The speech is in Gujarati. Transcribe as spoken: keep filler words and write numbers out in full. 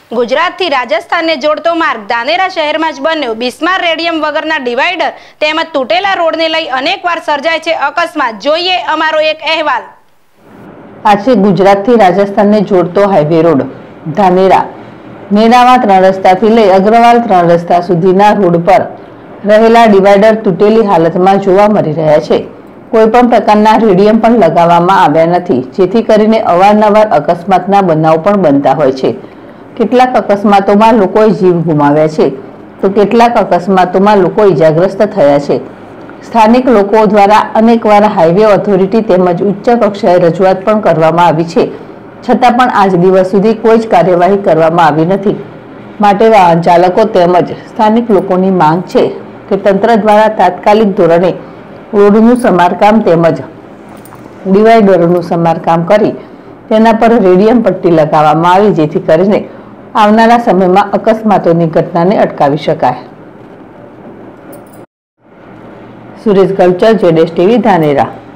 ગુજરાતથી રાજસ્થાનને જોડતો માર્ગ ધાનેરા શહેરમાં જ બન્યો। બિસ્માર રેડિયમ વગરના ડિવાઈડર તેમજ તૂટેલા રોડને લઈ અનેકવાર સર્જાય છે અકસ્માત। જોઈએ અમારો એક અહેવાલ। આજે ગુજરાતથી રાજસ્થાનને જોડતો હાઈવે રોડ ધાનેરા નેનામાં ત્રણ રસ્તાથી લઈ અગ્રવાલ ત્રણ રસ્તા સુધીના રોડ પર રહેલા ડિવાઈડર તૂટેલી હાલતમાં જોવા મળી રહ્યા છે। કોઈપણ પ્રકારના રેડિયમ પણ લગાવવામાં આવ્યા નથી, જેથી કરીને અવારનવાર અકસ્માતના બનાવ પણ બનતા હોય છે। કેટલાક અકસ્માતોમાં લોકોએ જીવ ગુમાવ્યા છે, તો કેટલાક અકસ્માતોમાં લોકો ઇજાગ્રસ્ત થયા છે। સ્થાનિક લોકો દ્વારા અનેકવાર હાઈવે ઓથોરિટી તેમજ ઉચ્ચ કક્ષાએ રજૂઆત પણ કરવામાં આવી છે, છતાં પણ આજ દિવસ સુધી કોઈ જ કાર્યવાહી કરવામાં આવી નથી। માટે વાહન ચાલકો તેમજ સ્થાનિક લોકોની માંગ છે કે તંત્ર દ્વારા તાત્કાલિક ધોરણે રોડનું સમારકામ તેમજ ડિવાઈડરોનું સમારકામ કરી તેના પર રેડિયમ પટ્ટી લગાવવામાં આવે, જેથી કરીને આવનારા સમયમાં અકસ્માતોની ઘટનાને અટકાવી શકાય। સુરેશ ગલચર, જેડેશ ટીવી, ધાનેરા।